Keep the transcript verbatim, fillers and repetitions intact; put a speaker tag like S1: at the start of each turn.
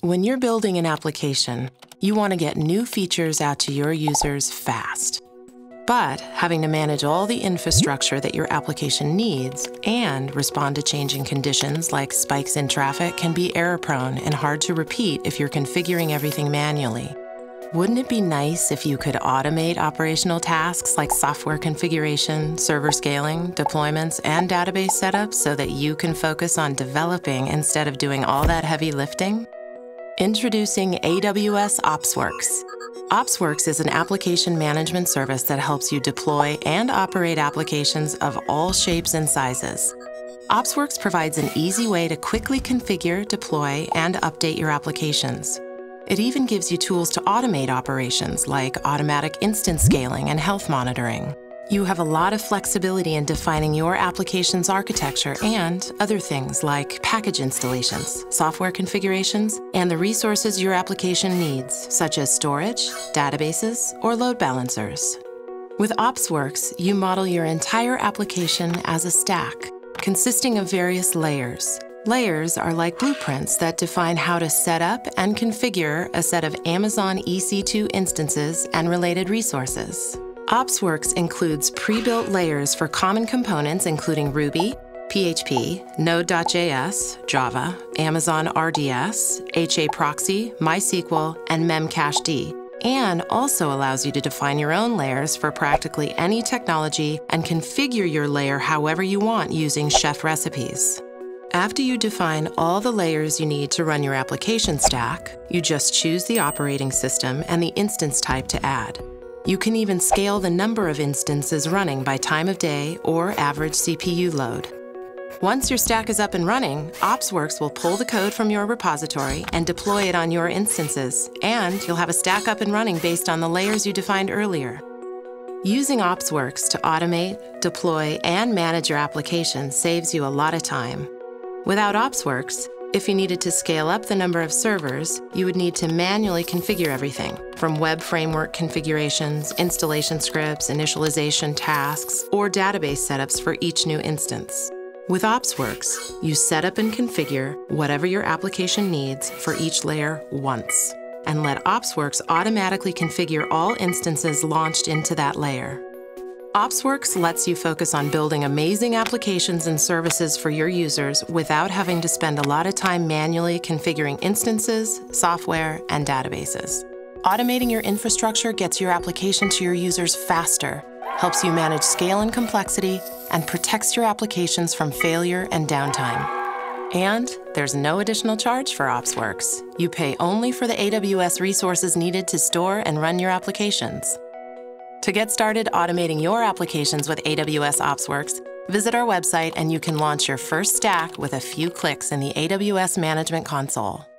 S1: When you're building an application, you want to get new features out to your users fast. But having to manage all the infrastructure that your application needs and respond to changing conditions like spikes in traffic can be error-prone and hard to repeat if you're configuring everything manually. Wouldn't it be nice if you could automate operational tasks like software configuration, server scaling, deployments, and database setup so that you can focus on developing instead of doing all that heavy lifting? Introducing A W S OpsWorks. OpsWorks is an application management service that helps you deploy and operate applications of all shapes and sizes. OpsWorks provides an easy way to quickly configure, deploy, and update your applications. It even gives you tools to automate operations like automatic instance scaling and health monitoring. You have a lot of flexibility in defining your application's architecture and other things like package installations, software configurations, and the resources your application needs, such as storage, databases, or load balancers. With OpsWorks, you model your entire application as a stack, consisting of various layers. Layers are like blueprints that define how to set up and configure a set of Amazon E C two instances and related resources. OpsWorks includes pre-built layers for common components including Ruby, P H P, Node dot J S, Java, Amazon R D S, HAProxy, MySQL, and Memcached, and also allows you to define your own layers for practically any technology and configure your layer however you want using chef recipes. After you define all the layers you need to run your application stack, you just choose the operating system and the instance type to add. You can even scale the number of instances running by time of day or average C P U load. Once your stack is up and running, OpsWorks will pull the code from your repository and deploy it on your instances, and you'll have a stack up and running based on the layers you defined earlier. Using OpsWorks to automate, deploy, and manage your application saves you a lot of time. Without OpsWorks, if you needed to scale up the number of servers, you would need to manually configure everything, from web framework configurations, installation scripts, initialization tasks, or database setups for each new instance. With OpsWorks, you set up and configure whatever your application needs for each layer once, and let OpsWorks automatically configure all instances launched into that layer. OpsWorks lets you focus on building amazing applications and services for your users without having to spend a lot of time manually configuring instances, software, and databases. Automating your infrastructure gets your application to your users faster, helps you manage scale and complexity, and protects your applications from failure and downtime. And there's no additional charge for OpsWorks. You pay only for the A W S resources needed to store and run your applications. To get started automating your applications with A W S OpsWorks, visit our website and you can launch your first stack with a few clicks in the A W S Management Console.